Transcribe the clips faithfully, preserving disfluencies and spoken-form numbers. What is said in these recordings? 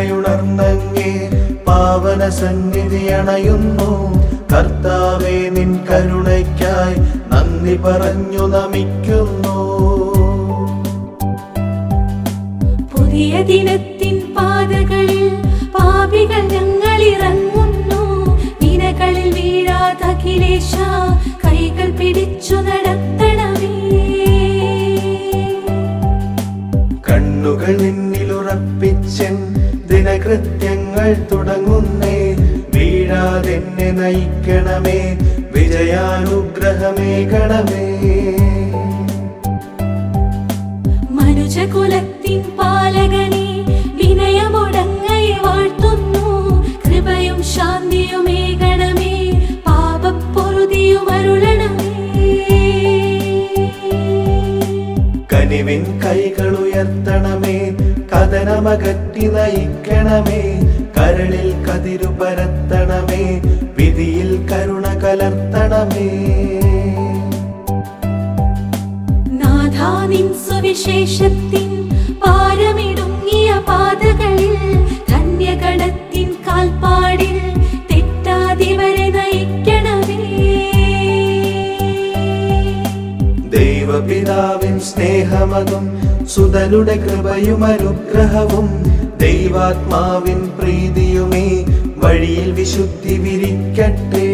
കരുണയുണർന്നങ്ങേ പാവന സന്നിധി അണയുന്നു. കർത്താവേ, നിൻ കരുണയ്ക്കായി നന്ദി പറഞ്ഞു നമിക്കുന്നു. പുതിയ ദിനത്തിൻ പാതകളിൽ പാപികൾ ഞങ്ങൾ ഇറങ്ങുന്നു. വിനകളിൽ വീഴാതെ അഖിലേശ കൈകൾ പിടിച്ചു നടത്തണമേ. കണ്ണുകൾ നിന്നിലുറപ്പിച്ചൻ ദിനകൃത്യങ്ങൾ തുടങ്ങുന്നേ. വീഴാതെന്നെ നയിക്കണമേ, വിജയാനുഗ്രഹമേകണമേ. മനുജകുലത്തിൻ പാലകനെ വിനയമൊടങ്ങയെ വാഴ്ത്തുന്നു. കൃപയും ശാന്തിയുമേകണമേ, പാപപ്പൊറുതിയും അരുളണമേ. കനിവിൻ കൈകൾ ഉയർത്തണമേ, കഥനമകറ്റി നയിക്കണമേ. കരളിൽ കതിരു പരത്തണമേ, വിധിയിൽ കരുണ കലർത്തണമേ. നാഥാ, നിൻ സുവിശേഷത്തിൻ പാരമിടുങ്ങിയ പാതകളിൽ ധന്യഗണത്തിൻ കാൽപ്പാടിൽ തെറ്റാതിവരെ നയിക്കണമേ. ദൈവപിതാവിൻ സ്നേഹമതും സുതനുടെ കൃപയും അനുഗ്രഹവും ദൈവാത്മാവിൻ പ്രീതിയുമേ വഴിയിൽ വിശുദ്ധി വിരിക്കട്ടെ.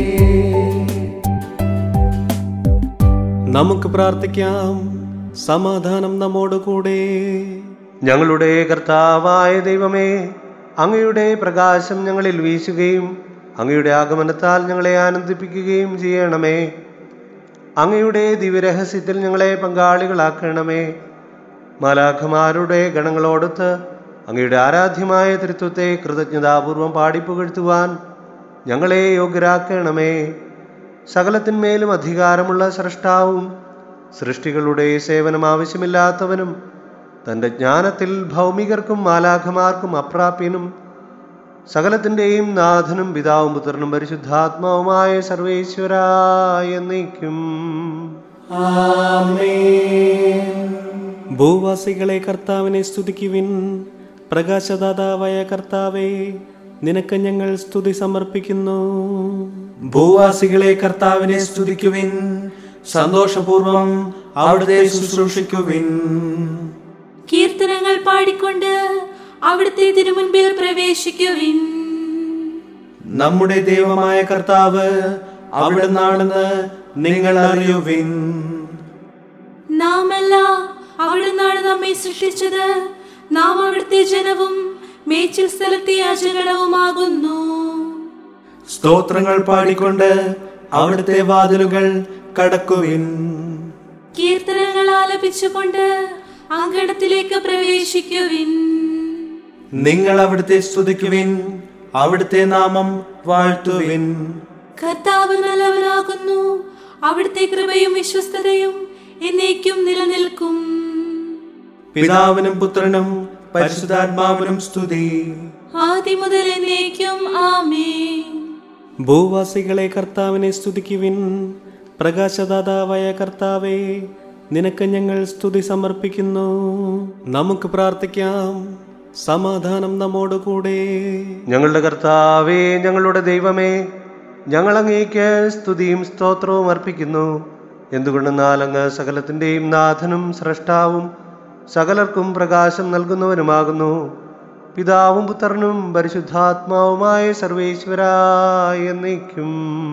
നമുക്ക് പ്രാർത്ഥിക്കാം. സമാധാനം നമ്മോടുകൂടെ. ഞങ്ങളുടെ കർത്താവായ ദൈവമേ, അങ്ങയുടെ പ്രകാശം ഞങ്ങളിൽ വീശുകയും അങ്ങയുടെ ആഗമനത്താൽ ഞങ്ങളെ ആനന്ദിപ്പിക്കുകയും ചെയ്യണമേ. അങ്ങയുടെ ദിവ്യരഹസ്യത്തിൽ ഞങ്ങളെ പങ്കാളികളാക്കണമേ. മാലാഖമാരുടെ ഗണങ്ങളോടൊത്ത് അങ്ങയുടെ ആരാധ്യമായ തൃത്വത്തെ കൃതജ്ഞതാപൂർവം പാടിപ്പുകഴ്ത്തുവാൻ ഞങ്ങളെ യോഗ്യരാക്കണമേ. സകലത്തിന്മേലും അധികാരമുള്ള സ്രഷ്ടാവും സൃഷ്ടികളുടെ സേവനം ആവശ്യമില്ലാത്തവനും തൻ്റെ ജ്ഞാനത്തിൽ ഭൗമികർക്കും മാലാഖമാർക്കും അപ്രാപ്യനും സകലത്തിൻ്റെയും നാഥനും പിതാവും പുത്രനും പരിശുദ്ധാത്മാവുമായ സർവേശ്വരായ എന്നേക്കും ആമേൻ. ഭൂവാസികളെ കർത്താവിനെ സ്തുതിക്കുവിൻ. പ്രകാശദാതാവായ കർത്താവേ, നിനക്ക് ഞങ്ങൾ സ്തുതി സമർപ്പിക്കുന്നു. ഭൂവാസികളെ കർത്താവിനെ സ്തുതിക്കുവിൻ. സന്തോഷപൂർവം അവിടുത്തെ ശുശ്രൂഷിക്കുവിൻ. കീർത്തനങ്ങൾ പാടിക്കൊണ്ട് അവിടുത്തെ തിരുമുൻപിൽ പ്രവേശിക്കുവിൻ. നമ്മുടെ ദൈവമായ കർത്താവ് അവിടുന്നാണെന്ന് നിങ്ങൾ അറിയുവിൻ. നാമല്ല, അവിടുന്നാണ് നമ്മെ സൃഷ്ടിച്ചത്. നാം അവിടുത്തെ ജനവും മേച്ചിൽ സ്ഥലത്തെ യാചകണവുമാകുന്നു. സ്തോത്രങ്ങൾ പാടിക്കൊണ്ട് അവിടുത്തെ വാതിലുകൾ കടക്കുവിൻ. കീർത്തനങ്ങൾ ആലപിച്ചുകൊണ്ട് അങ്കണത്തിലേക്ക് പ്രവേശിക്കുവിൻ. നിങ്ങൾ അവിടുത്തെ സ്തുതിക്കുവിൻ, അവിടുത്തെ നാമം വാഴ്ത്തുവിൻ. കർത്താവ് നല്ലവനാകുന്നു. അവിടുത്തെ കൃപയും വിശ്വസ്തതയും എന്നേക്കും നിലനിൽക്കും. പിതാവിനും പുത്രനും പരിശുദ്ധാത്മാവിനും സ്തുതി. ആദ്യം മുതൽ എന്നേക്കും ആമേൻ. ഭൂവാസികളെ കർത്താവിനെ സ്തുതിക്കുവിൻ. പ്രകാശദാതാവായ കർത്താവേ, നിനക്ക് ഞങ്ങൾ സ്തുതി സമർപ്പിക്കുന്നു. നമുക്ക് പ്രാർത്ഥിക്കാം. സമാധാനം നമ്മോടുകൂടെ. ഞങ്ങളുടെ കർത്താവേ, ഞങ്ങളുടെ ദൈവമേ, ഞങ്ങൾ അങ്ങേക്ക് സ്തുതിയും സ്തോത്രവും അർപ്പിക്കുന്നു. എന്തുകൊണ്ടെന്നാൽ അങ്ങ് സകലത്തിൻ്റെയും നാഥനും സ്രഷ്ടാവും സകലർക്കും പ്രകാശം നൽകുന്നവനുമാകുന്നു. പിതാവും പുത്രനും പരിശുദ്ധാത്മാവുമായ സർവേശ്വരായ എന്നേക്കും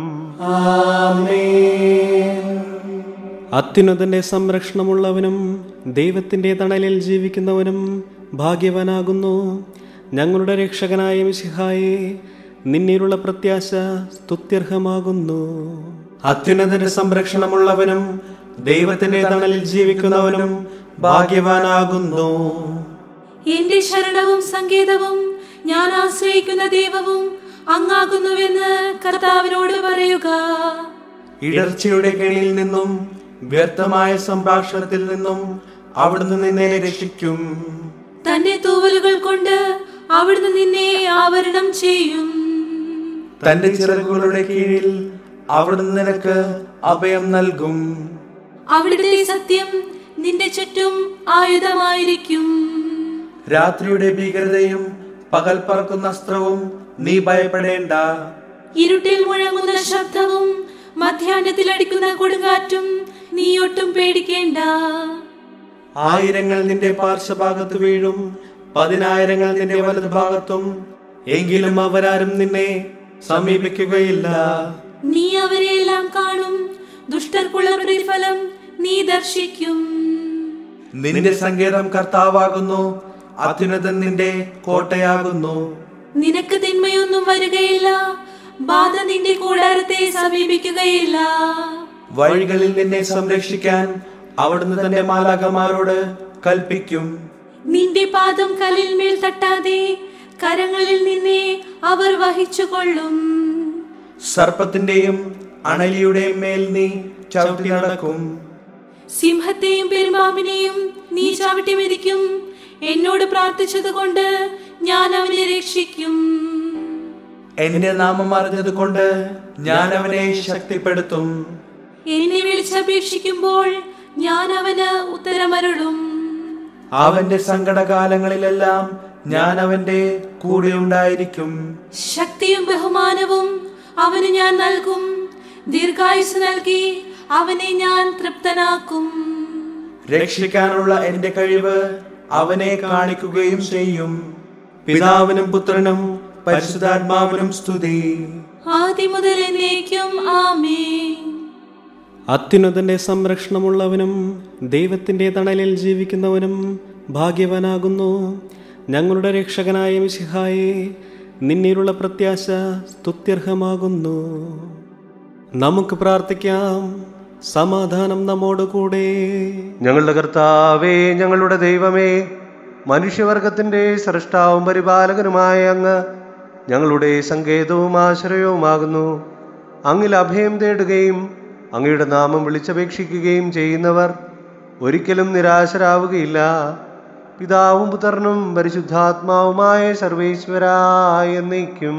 ആമേൻ. അത്യുന്നതന്റെ സംരക്ഷണമുള്ളവനും ദൈവത്തിന്റെ തണലിൽ ജീവിക്കുന്നവനും ഭാഗ്യവാനാകുന്നു. ഞങ്ങളുടെ രക്ഷകനായ മിശിഹായേ, നിന്നിലുള്ള പ്രത്യാശ സ്തുത്യർഹമാകുന്നു. അത്യുന്നതന്റെ സംരക്ഷണമുള്ളവനും ദൈവത്തിന്റെ തണലിൽ ജീവിക്കുന്നവനും ഭാഗ്യവാനാകുന്നു. എന്റെ ശരണവും സങ്കേതവും ഞാൻ ആശ്രയിക്കുന്ന ദൈവവും അങ്ങാകുന്നുവെന്ന് കർത്താവിനോട് പറയുക. ഇടർച്ചയുടെ കെണിയിൽ നിന്നും വ്യർത്ഥമായ സംഭാഷണത്തിൽ നിന്നും അവിടുന്ന് നിന്നെ രക്ഷിക്കും. തന്റെ തൂവലുകൾ കൊണ്ട് അവിടുന്ന് നിന്നെ ആവരണം ചെയ്യും. തന്റെ ചിറകുകളുടെ കീഴിൽ അവിടുന്ന് നിനക്ക് അഭയം നൽകും. അവിടുത്തെ സത്യം നിന്റെ ചുറ്റും ആയുധമായിരിക്കും. രാത്രിയുടെ ഭീകരതയും പകൽ പറക്കുന്ന അസ്ത്രവും നീ ഭയപ്പെടേണ്ട. ഇരുട്ടിൽ മുഴങ്ങുന്ന ശബ്ദവും മധ്യാഹ്നത്തിൽ അടിക്കുന്ന കൊടുങ്കാറ്റും നീ ഒട്ടും പേടിക്കേണ്ട. ആയിരങ്ങൾ നിന്റെ പാർശ്വഭാഗത്ത് വീഴും, പതിനായിരങ്ങൾ നിന്റെ വലതുഭാഗത്തും, എങ്കിലും അവരാരും നിന്നെ സമീപിക്കുകയില്ല. നീ അവരെയെല്ലാം കാണും, ദുഷ്ടർക്കുള്ള പ്രതിഫലം നീ ദർശിക്കും. നിന്റെ സങ്കേതം കർത്താവാകുന്നു, അത്യുന്നതൻ നിന്റെ കോട്ടയാകുന്നു. നിനക്ക് തിന്മയൊന്നും വരികയില്ല, ബാധ നിന്റെ കൂടാരത്തെ സമീപിക്കുകയില്ല. വഴികളിൽ നിന്നെ സംരക്ഷിക്കാൻ അവിടുന്ന് തന്റെ മാലാഖമാരോട് കൽപ്പിക്കും. നിന്റെ പാദം കല്ലിൽ മേൽ തട്ടാതെ കരങ്ങളിൽ നിന്നെ അവർ വഹിച്ചുകൊള്ളും. സർപ്പത്തിന്റെയും അണലിയുടെയും മേൽ നീ ചവിട്ടി നടക്കും. സിംഹത്തെയും പെരുമ്പാമ്പിനെയും നീ ചവിട്ടി മെതിക്കും. എന്നോട് പ്രാർത്ഥിച്ചതുകൊണ്ട് ഞാൻ അവനെ രക്ഷിക്കും. എന്റെ നാമം അറിഞ്ഞത് കൊണ്ട് ഞാൻ അവനെ ശക്തിപ്പെടുത്തും. എന്നെ വിളിച്ചപേക്ഷിക്കുമ്പോൾ ഞാൻ അവന് ഉത്തരമരുളും. അവന്റെ സങ്കടകാലങ്ങളിലെല്ലാം ഞാൻ അവന്റെ കൂടെ ഉണ്ടായിരിക്കും. ശക്തിയും ബഹുമാനവും അവന് ഞാൻ നൽകും. ദീർഘായുസ് നൽകി അവനെ ഞാൻ തൃപ്തനാക്കും. രക്ഷിക്കാനുള്ള എന്റെ കഴിവ് അവനെ കാണിക്കുകയും ചെയ്യും. പിതാവിനും പുത്രനും പരിശുദ്ധാത്മാവിനും സ്തുതി. ആദ്യം മുതൽ എന്നേക്കും ആമേൻ. അത്യുന്നതന്റെ സംരക്ഷണമുള്ളവനും ദൈവത്തിന്റെ തണലിൽ ജീവിക്കുന്നവനും ഭാഗ്യവാനാകുന്നു. ഞങ്ങളുടെ രക്ഷകനായ മിശിഹായേ, നിന്നിലുള്ള പ്രത്യാശ സ്തുത്യർഹമാകുന്നു. നമുക്ക് പ്രാർത്ഥിക്കാം. സമാധാനം നമ്മോടുകൂടെ. ഞങ്ങളുടെ കർത്താവേ, ഞങ്ങളുടെ ദൈവമേ, മനുഷ്യവർഗത്തിന്റെ സ്രഷ്ടാവും പരിപാലകനുമായ അങ്ങ് ഞങ്ങളുടെ സങ്കേതവും ആശ്രയവുമാകുന്നു. അങ്ങിൽ അഭയം തേടുകയും അങ്ങയുടെ നാമം വിളിച്ചപേക്ഷിക്കുകയും ചെയ്യുന്നവർ ഒരിക്കലും നിരാശരാവുകയില്ല. പിതാവും പുത്രനും പരിശുദ്ധാത്മാവുമായ സർവേശ്വരായ എന്നേക്കും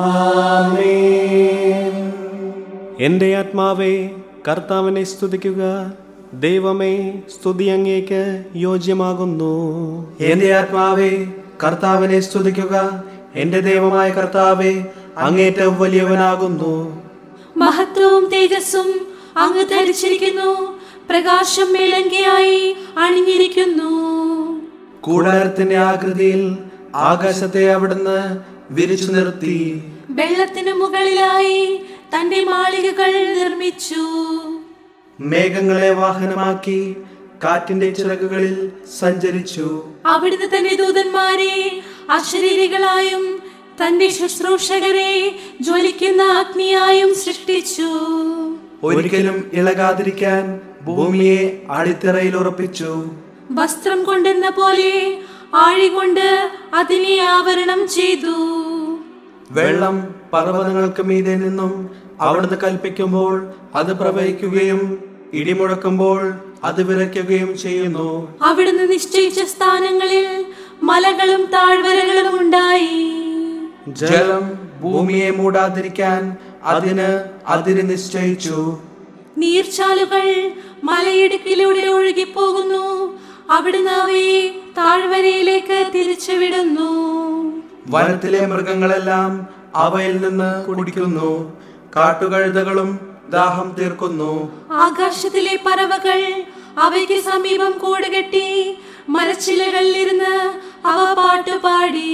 ആമേൻ. എൻ്റെ ആത്മാവേ, കർത്താവിനെ സ്തുതിക്കുക. ദൈവമേ, സ്തുതി അങ്ങേക്ക് യോജ്യമാകുന്നു. എന്റെ ആത്മാവേ, കർത്താവിനെ സ്തുതിക്കുക. എന്റെ ദൈവമായ കർത്താവേ, അങ്ങേറ്റവും വലിയവനാകുന്നു. മഹത്വവും തേജസ്സും അങ്ങ് ധരിച്ചിരിക്കുന്നു. പ്രകാശം മേലങ്കിയായി അണിഞ്ഞിരിക്കുന്നു. കൂടാരത്തിന്റെ ആകൃതിയിൽ ആകാശത്തെ അവിടുന്ന് വിരിച്ചു നിർത്തി. വെള്ളത്തിനു മുകളിലായി തന്റെ മാളികകൾ നിർമ്മിച്ചു. മേഘങ്ങളെ വാഹനമാക്കി കാറ്റിന്റെ ചിറകുകളിൽ സഞ്ചരിച്ചു. അവിടുന്ന് തന്റെ ദൂതന്മാരെ അശരീരികളായും തന്റെ ശുശ്രൂഷകരെ ജ്വലിക്കുന്ന അഗ്നിയായും സൃഷ്ടിച്ചു. ഒരിക്കലും ഇളകാതിരിക്കാൻ ഭൂമിയെ അടിത്തറയിൽ ഉറപ്പിച്ചു. വസ്ത്രം കൊണ്ടെന്ന പോലെ ആഴികൊണ്ട് അതിനെ ആവരണം ചെയ്തു. വെള്ളം പർവ്വതങ്ങൾക്ക് മീതെ നിന്നും അവിടുന്ന് കൽപ്പിക്കുമ്പോൾ അത് പ്രവഹിക്കുകയും ഇടിമുഴക്കുമ്പോൾ അത് വിറയ്ക്കുകയും ചെയ്യുന്നു. അവിടുന്ന് നിശ്ചയിച്ച സ്ഥാനങ്ങളിൽ മലകളും താഴ്വരകളും ഉണ്ടായി. ജലം ഭൂമിയെ മൂടാതിരിക്കാൻ അതിന് അതിര് നിശ്ചയിച്ചു. നീർച്ചാലുകൾ മലയിടുക്കിലൂടെ ഒഴുകിപ്പോകുന്നു. അവിടുന്ന് അവയെ താഴ്വരയിലേക്ക് തിരിച്ചുവിടുന്നു. വനത്തിലെ മൃഗങ്ങളെല്ലാം അവയിൽ നിന്ന് കുടിക്കുന്നു. കാട്ടുകഴുതകളും ദാഹം തീർക്കുന്നു. ആകാശത്തിലെ പറവകൾ അവയ്ക്ക് സമീപം കൂടുകെട്ടി മരച്ചിലകളിലിരുന്ന് അവ പാട്ടുപാടി.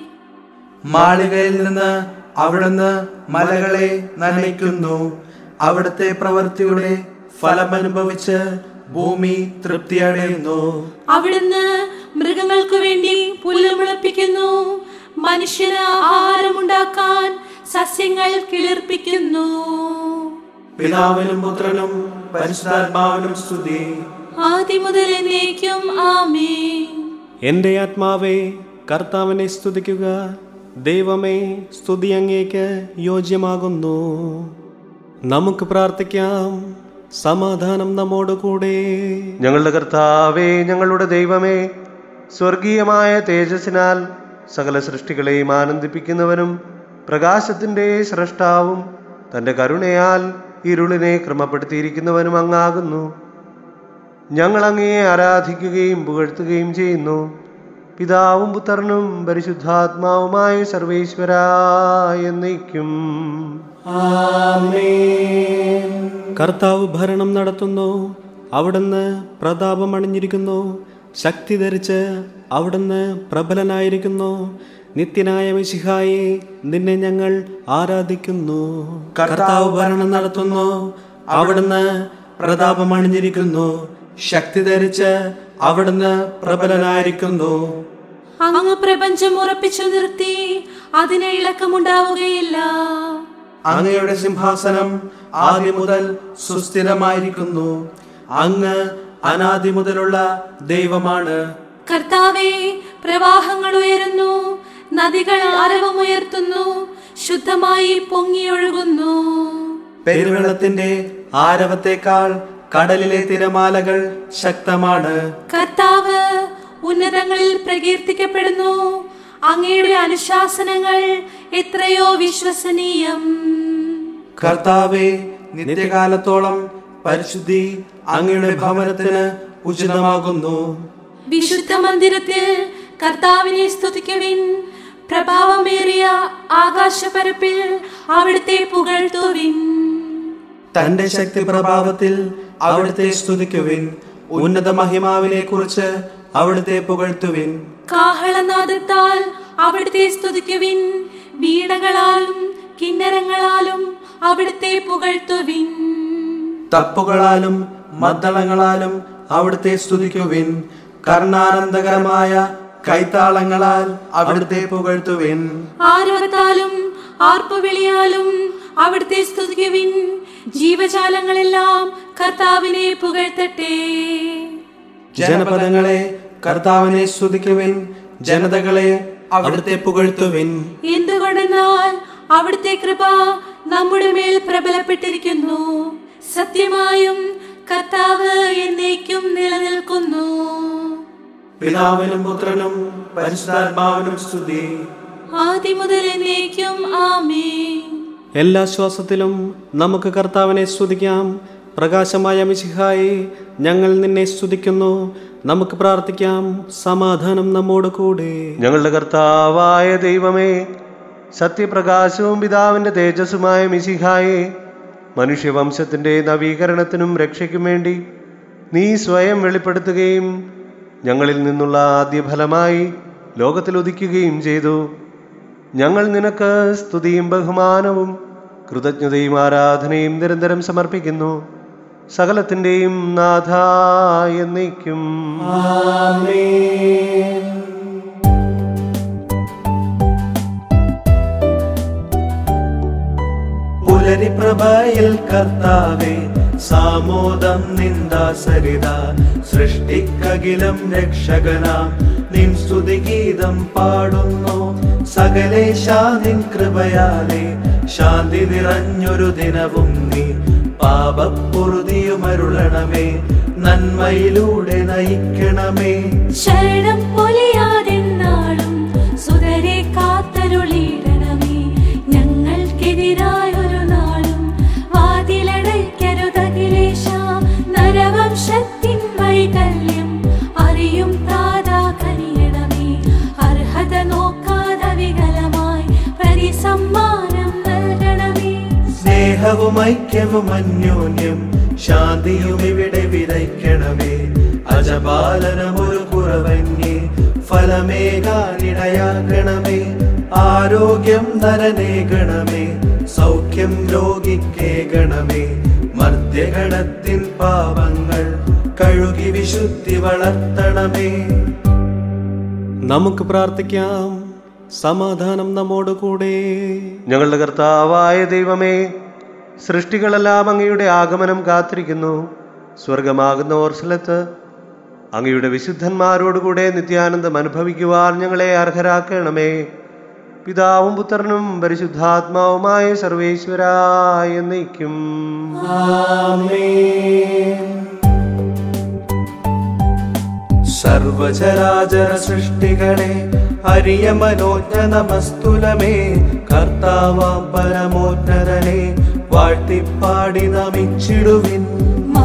മാളികയിൽ നിന്ന് അവിടുന്ന് മലകളെ നനയ്ക്കുന്നു. അവിടുത്തെ പ്രവൃത്തിയുടെ ഫലമനുഭവിച്ച് ഭൂമി തൃപ്തിയടയുന്നു. അവിടുന്ന് മൃഗങ്ങൾക്കു വേണ്ടി പുല്ല് മുളപ്പിക്കുന്നു. മനുഷ്യന് ആഹാരമുണ്ടാക്കാൻ സസ്യങ്ങൾ കിളിർപ്പിക്കുന്നു. പിതാവിനും പുത്രനും പരിശുദ്ധാത്മാവിനും സ്തുതി. ആദ്യം മുതൽ എന്നേക്കും ആമേൻ. എൻ്റെ ആത്മാവേ, കർത്താവിനെ സ്തുതിക്കുക. ദൈവമേ, സ്തുതി അങ്ങേക്ക് യോജ്യമാകുന്നു. നമുക്ക് പ്രാർത്ഥിക്കാം. സമാധാനം നമ്മോടുകൂടെ. ഞങ്ങളുടെ കർത്താവേ, ഞങ്ങളുടെ ദൈവമേ, സ്വർഗീയമായ തേജസ്സിനാൽ സകല സൃഷ്ടികളെയും ആനന്ദിപ്പിക്കുന്നവനും പ്രകാശത്തിൻ്റെ സ്രഷ്ടാവും തൻ്റെ കരുണയാൽ ഇരുളിനെ ക്രമപ്പെടുത്തിയിരിക്കുന്നവനും അങ്ങാകുന്നു. ഞങ്ങൾ അങ്ങയെ ആരാധിക്കുകയും പുകഴ്ത്തുകയും ചെയ്യുന്നു. പിതാവും പുത്രനും പരിശുദ്ധാത്മാവുമായ സർവേശ്വരാ എന്നേക്കും. കർത്താവ് ഭരണം നടത്തുന്നു, അവിടുന്ന് പ്രതാപം അണിഞ്ഞിരിക്കുന്നു. ശക്തി ധരിച്ച് അവിടുന്ന് പ്രബലനായിരിക്കുന്നു. നിത്യനായ മിശിഹായെ, നിന്നെ ഞങ്ങൾ ആരാധിക്കുന്നു. കർത്താവ് ഭരണം നടത്തുന്നു, അവിടുന്ന് പ്രതാപം അണിഞ്ഞിരിക്കുന്നു. ശക്തി ധരിച്ച് അവിടുന്ന് പ്രബലനായിരിക്കുന്നു. അങ്ങ് പ്രപഞ്ചം ഉറപ്പിച്ചു നിർത്തി, അതിന് ഇളക്കമുണ്ടാവുകയില്ല. അങ്ങയുടെ സിംഹാസനം ആദ്യം മുതൽ സുസ്ഥിരമായിരിക്കുന്നു. അങ്ങ് അനാദി മുതലുള്ള ദൈവമാണ്. കർത്താവേ, പ്രവാഹങ്ങൾ ഉയരുന്നു, നദികൾ അരവമുയർത്തുന്നു, ശുദ്ധമായി പൊങ്ങിയൊഴുകുന്നു. പെരുവെള്ളത്തിന്റെ ആരവത്തേക്കാൾ കടലിലെ തിരമാലകൾ ശക്തമാണ്. കർത്താവ് ഉന്നതങ്ങളിൽ പ്രകീർത്തിക്കപ്പെടുന്നു. അങ്ങയുടെ അനുശാസനങ്ങൾ എത്രയോ വിശ്വസനീയം. കർത്താവേ, നിത്യകാലത്തോളം പരിശുദ്ധി അങ്ങയുടെ ഭവനത്തിന് ഉചിതമാകുന്നു. വിശുദ്ധ മന്ദിരത്തിൽ കർത്താവിനെ സ്തുതിക്കുവിൻ. പ്രഭാവമേറിയ ആകാശപരപ്പിൽ അവിടുത്തെ പുകഴ്ത്തുവിൻ. തന്റെ ശക്തി പ്രഭാവത്തിൽ അവിടുത്തെ സ്തുതിക്കുവിൻ. ഉന്നത മഹിമാവിനെ കുറിച്ച് അവിടുത്തെ പുകഴ്ത്തുവിൻ. കാഹളനാദത്താൽ അവിടുത്തെ സ്തുതിക്കുവിൻ. വീണകളാലും കിന്നരങ്ങളാലും അവിടുത്തെ പുകഴ്ത്തുവിൻ. തപ്പുകളാലും മദ്ദളങ്ങളാലും അവിടുത്തെ സ്തുതിക്കുവിൻ. കർണാനന്ദകരമായ കൈത്താളങ്ങളാൽ അവിടുത്തെ പുകഴ്ത്തുവിൻ. ആരവത്താലും ആർപ്പുവിളിയാലും അവിടുത്തെ സ്തുതിക്കുവിൻ. ജീവജാലങ്ങളെല്ലാം കർത്താവിനെ പുകഴ്ത്തട്ടെ. ജനപദങ്ങളെ കർത്താവിനെ സ്തുതിക്കുവിൻ. ജനതകളെ അവിടുത്തെ പുകഴ്ത്തുവിൻ. എന്തുകൊണ്ടെന്നാൽ അവിടുത്തെ കൃപ നമ്മുടെ മേൽ പ്രബലപ്പെട്ടിരിക്കുന്നു. സത്യമായും കർത്താവ് എന്നേക്കും നിലനിൽക്കുന്നു. പിതാവിനും പുത്രനും പരിശുദ്ധാത്മാവിനും സ്തുതി. ആദ്യം മുതൽ എന്നേക്കും ആമേൻ. എല്ലാ ശ്വാസത്തിലും നമുക്ക് കർത്താവിനെ സ്തുതിക്കാം. പ്രകാശമായ മിശിഹായെ, ഞങ്ങൾ നിന്നെ സ്തുതിക്കുന്നു. നമുക്ക് പ്രാർത്ഥിക്കാം. സമാധാനം നമ്മോട് കൂടെ. ഞങ്ങളുടെ കർത്താവായ ദൈവമേ, സത്യപ്രകാശവും പിതാവിന്റെ തേജസ്സുമായ മിശിഹായെ, മനുഷ്യവംശത്തിന്റെ നവീകരണത്തിനും രക്ഷയ്ക്കും വേണ്ടി നീ സ്വയം വെളിപ്പെടുത്തുകയും ഞങ്ങളിൽ നിന്നുള്ള ആദ്യഫലമായി ലോകത്തിൽ ഉദിക്കുകയും ചെയ്തു. ഞങ്ങൾ നിനക്ക് സ്തുതിയും ബഹുമാനവും കൃതജ്ഞതയും ആരാധനയും നിരന്തരം സമർപ്പിക്കുന്നു. സകലത്തിന്റെയും നാഥ എന്നേക്കും. ആമേൻ. പുലരിപ്രഭയിൽ കർത്താവേ, സാമോദം നിന്ദാസരിത സൃഷ്ടിക്കകിലം രക്ഷകനാം നിൻ സ്തുതിഗീതം പാടുന്നു. സകലേശ നിൻ കൃപയാലേ ശാന്തി നിറഞ്ഞൊരു ദിനവും നീ പാപപ്പൊറുതിയുമരുളണമേ. നന്മയിലൂടെ നയിക്കണമേ. ശരണം പൊലിയാതെന്നാളും സുതരെ കാത്തരുളിയിടണമേ. ഞങ്ങൾക്കെതിരായൊരു നാളും വാതിലടയ്ക്കരുതഖിലേശ. നരവംശത്തിൻ വൈകല്യം അറിയും താതാ കനിയണമേ. അർഹത നോക്കാതെ വികലമായി പ്രതിസമ്മാനം നൽകണമേ. സ്നേഹവും ഐക്യവും അന്യോന്യം ശാന്തിയും ഇവിടെ വിതയ്ക്കണമേ. അജപാലനമൊരു കുറവന്യേ ഫലമേകാനിടയാക്കണമേ. ആരോഗ്യം നരനേകണമേ. സൗഖ്യം രോഗിക്കേകണമേ. മർത്യഗണത്തിൻ പാപങ്ങൾ കഴുകി വിശുദ്ധി വളർത്തണമേ. നമുക്ക് പ്രാർത്ഥിക്കാം. സമാധാനം നമ്മോട് കൂടെ. ഞങ്ങളുടെ കർത്താവായ ദൈവമേ, സൃഷ്ടികളെല്ലാം അങ്ങയുടെ ആഗമനം കാത്തിരിക്കുന്നു. സ്വർഗമാകുന്ന ഓർസലത്ത് അങ്ങയുടെ വിശുദ്ധന്മാരോടുകൂടെ നിത്യാനന്ദം അനുഭവിക്കുവാൻ ഞങ്ങളെ അർഹരാക്കണമേ. പിതാവും പുത്രനും പരിശുദ്ധാത്മാവുമായ സർവേശ്വരാ എന്നേക്കും. ആമേൻ. സർവചരാചര സൃഷ്ടികളെ ഹരിയ മനോജ്ഞ നമസ്തുലമേ. കർത്താവാം പരമോന്നതനെ വാഴ്ത്തിപ്പാടി നമിച്ചിടുവിൻ.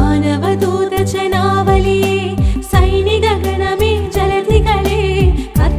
മാനവദൂത ജനാവലിയെ സൈനിക ഗണമേ ജലധികളെ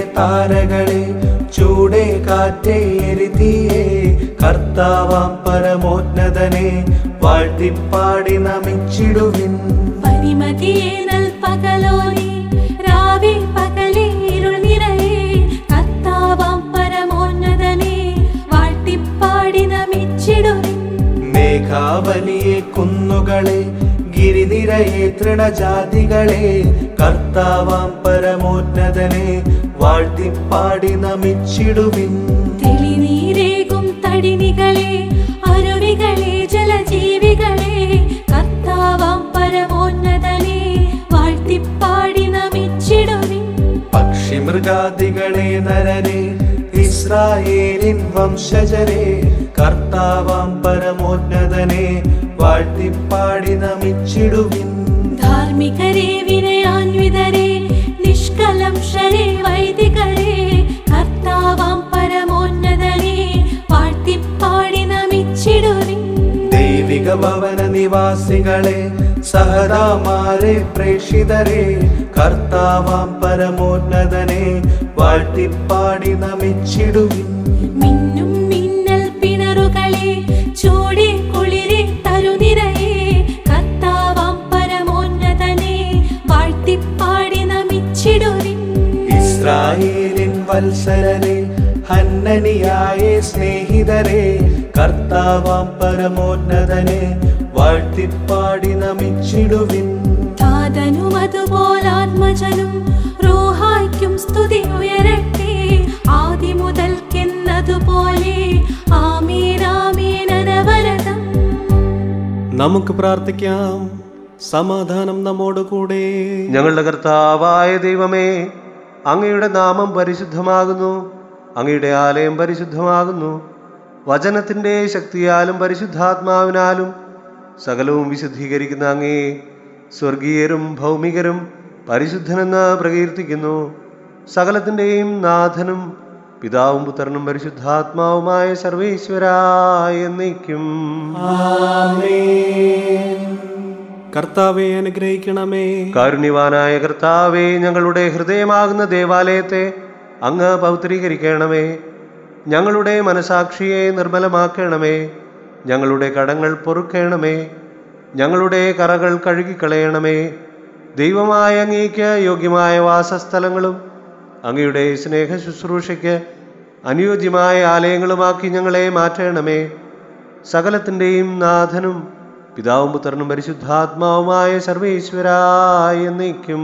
താരകളെ ചൂടേ കാറ്റേ എരിതീയേ കർത്താവാം പരമോന്നതനെ വാഴ്ത്തിപ്പാടി നമിച്ചിടുവിൻ. പരിമതിയെ നൽപകലോനെ രാവേ പകലേ ഇരുൾ നിറയെ കർത്താവാം പരമോന്നതനെ വാഴ്ത്തിപ്പാടി നമിച്ചിടുവിൻ. മേഘാവലിയെ കുന്നുകളെ ഗിരിനിരയെ തൃണജാതികളെ കർത്താവാം പരമോന്നതനെ വാഴ്ത്തിപ്പാടി നമിച്ചിടുവിൻ. തെളിനീരേകും തടിനികളെ അരുവികളെ ജലജീവികളെ കർത്താവാം പരമോന്നതനെ വാഴ്ത്തിപ്പാടി നമിച്ചിടുവിൻ. പക്ഷിമൃഗാദികളെ നരരെ ഇസ്രായേലിൻ വംശജരെ കർത്താവാം പരമോന്നതനെ വാഴ്ത്തിപ്പാടി നമിച്ചിടുവിൻ. ധാർമ്മികരെ വിനയാന്വിതരെ നിഷ്കലംശരെ വൈദികരെ കർത്താവാം പരമോന്നതനെ വാഴ്ത്തിപ്പാടി നമിച്ചിടുവിൻ. ദൈവിക ഭവന നിവാസികളെ സഹദാമാരെ പ്രേക്ഷിതരെ കർത്താവാം പരമോന്നതനെ വാഴ്ത്തിപ്പാടി നമിച്ചിടുവിൻ. മിന്നും മിന്നൽ പിണറുകളെ ചൂടി കുളിരെ തരുനിരയെ കർത്താവാം പരമോന്നതനെ വാഴ്ത്തിപ്പാടി നമിച്ചിടുവിൻ. ഇസ്രായേലിൻ വത്സരരെ ഹന്നനിയായ സ്നേഹിതരെ കർത്താവാം പരമോന്നതനെ വാഴ്ത്തിപ്പാടി നമിച്ചിടുവിൻ. താതനും അതുപോലാത്മജനും റൂഹായ്ക്കും സ്തുതി ഉയരട്ടെ ആദി മുതൽക്കെന്നതുപോലെ ആമേൻ ആമേൻ അനവരതം. നമുക്ക് പ്രാർത്ഥിക്കാം. സമാധാനം നമ്മോടുകൂടെ. ഞങ്ങളുടെ കർത്താവായ ദൈവമേ, അങ്ങയുടെ നാമം പരിശുദ്ധമാകുന്നു. അങ്ങയുടെ ആലയം പരിശുദ്ധമാകുന്നു. വചനത്തിൻ്റെ ശക്തിയാലും പരിശുദ്ധാത്മാവിനാലും സകലവും വിശുദ്ധീകരിക്കുന്ന അങ്ങേ സ്വർഗീയരും ഭൗമികരും പരിശുദ്ധനെന്ന് പ്രകീർത്തിക്കുന്നു. സകലത്തിൻ്റെയും നാഥനും പിതാവും പുത്രനും പരിശുദ്ധാത്മാവുമായ സർവേശ്വരായ എന്നേക്കും ആമേൻ. കർത്താവെ അനുഗ്രഹിക്കണമേ. കാരുണ്യവാനായ കർത്താവേ, ഞങ്ങളുടെ ഹൃദയമാകുന്ന ദേവാലയത്തെ അങ്ങ് പൗത്രീകരിക്കണമേ. ഞങ്ങളുടെ മനസാക്ഷിയെ നിർമ്മലമാക്കണമേ. ഞങ്ങളുടെ കടങ്ങൾ പൊറുക്കണമേ. ഞങ്ങളുടെ കറകൾ കഴുകിക്കളയണമേ. ദൈവമായ അങ്ങേക്ക് യോഗ്യമായ വാസസ്ഥലങ്ങളും അങ്ങയുടെ സ്നേഹ ശുശ്രൂഷയ്ക്ക് അനുയോജ്യമായ ആലയങ്ങളുമാക്കി ഞങ്ങളെ മാറ്റണമേ. സകലത്തിൻ്റെയും നാഥനും പിതാവും പുത്രനും പരിശുദ്ധാത്മാവുമായ സർവേശ്വരായ എന്നേക്കും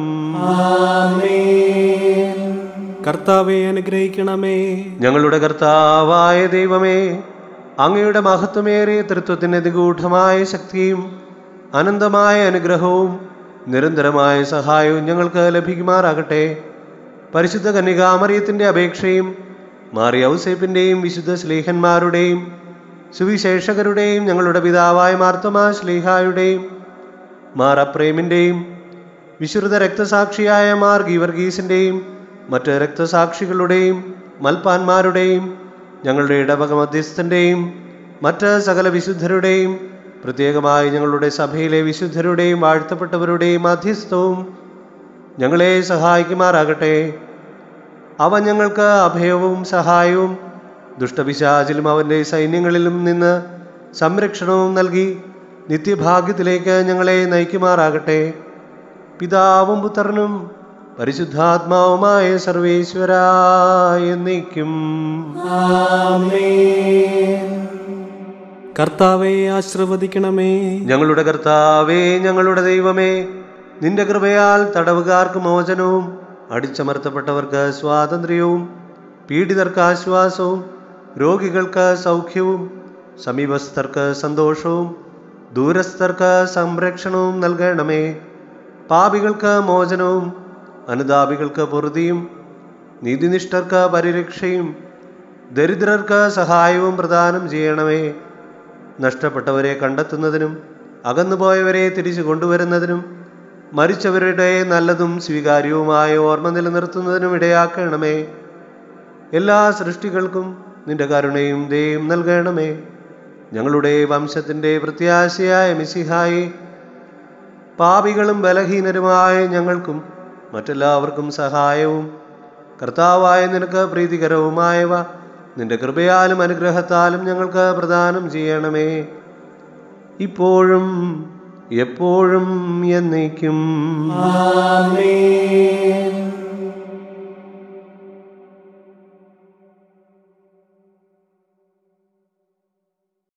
ആമേൻ. കർത്താവെ അനുഗ്രഹിക്കണമേ. ഞങ്ങളുടെ കർത്താവായ ദൈവമേ, അങ്ങയുടെ മഹത്വമേറിയ തൃത്വത്തിന് നിഗൂഢമായ ശക്തിയും അനന്തമായ അനുഗ്രഹവും നിരന്തരമായ സഹായവും ഞങ്ങൾക്ക് ലഭിക്കുമാറാകട്ടെ. പരിശുദ്ധ കന്യകാമറിയത്തിൻ്റെ അപേക്ഷയും മാറി ഔസേപ്പിൻ്റെയും വിശുദ്ധ ശ്ലീഹന്മാരുടെയും സുവിശേഷകരുടെയും ഞങ്ങളുടെ പിതാവായ മാർത്തോമാ ശ്ലീഹായുടെയും മാർ അപ്രേമിൻ്റെയും വിശുദ്ധ രക്തസാക്ഷിയായ മാർ ഗീവർഗീസിൻ്റെയും മറ്റ് രക്തസാക്ഷികളുടെയും മൽപ്പാന്മാരുടെയും ഞങ്ങളുടെ ഇടവക മധ്യസ്ഥൻ്റെയും മറ്റ് സകല വിശുദ്ധരുടെയും പ്രത്യേകമായി ഞങ്ങളുടെ സഭയിലെ വിശുദ്ധരുടെയും വാഴ്ത്തപ്പെട്ടവരുടെയും മധ്യസ്ഥവും ഞങ്ങളെ സഹായിക്കുമാറാകട്ടെ. അവ ഞങ്ങൾക്ക് അഭയവും സഹായവും ദുഷ്ടപിശാചിലും അവൻ്റെ സൈന്യങ്ങളിലും നിന്ന് സംരക്ഷണവും നൽകി നിത്യഭാഗ്യത്തിലേക്ക് ഞങ്ങളെ നയിക്കുമാറാകട്ടെ. പിതാവും പുത്രനും പരിശുദ്ധാത്മാവുമായ സർവേശ്വരായ എന്നേക്കും ആമേൻ. കർത്താവെ ആശീർവദിക്കണമേ. ഞങ്ങളുടെ കർത്താവേ, ഞങ്ങളുടെ ദൈവമേ, നിന്റെ കൃപയാൽ തടവുകാർക്ക് മോചനവും അടിച്ചമർത്തപ്പെട്ടവർക്ക് സ്വാതന്ത്ര്യവും പീഡിതർക്ക് ആശ്വാസവും രോഗികൾക്ക് സൗഖ്യവും സമീപസ്ഥർക്ക് സന്തോഷവും ദൂരസ്ഥർക്ക് സംരക്ഷണവും നൽകണമേ. പാപികൾക്ക് മോചനവും അനുതാപികൾക്ക് പൊറുതിയും നീതിനിഷ്ഠർക്ക് പരിരക്ഷയും ദരിദ്രർക്ക് സഹായവും പ്രദാനം ചെയ്യണമേ. നഷ്ടപ്പെട്ടവരെ കണ്ടെത്തുന്നതിനും അകന്നുപോയവരെ തിരിച്ചു കൊണ്ടുവരുന്നതിനും മരിച്ചവരുടെ നല്ലതും സ്വീകാര്യവുമായ ഓർമ്മ നിലനിർത്തുന്നതിനും ഇടയാക്കണമേ. എല്ലാ സൃഷ്ടികൾക്കും നിന്റെ കരുണയും ദയയും നൽകണമേ. ഞങ്ങളുടെ വംശത്തിൻ്റെ പ്രത്യാശയായ മിശിഹായി, പാപികളും ബലഹീനരുമായ ഞങ്ങൾക്കും മറ്റെല്ലാവർക്കും സഹായവും കർത്താവായ നിനക്ക് പ്രീതികരവുമായവ നിന്റെ കൃപയാലും അനുഗ്രഹത്താലും ഞങ്ങൾക്ക് പ്രദാനം ചെയ്യണമേ, ഇപ്പോഴും എപ്പോഴും എന്നേക്കും.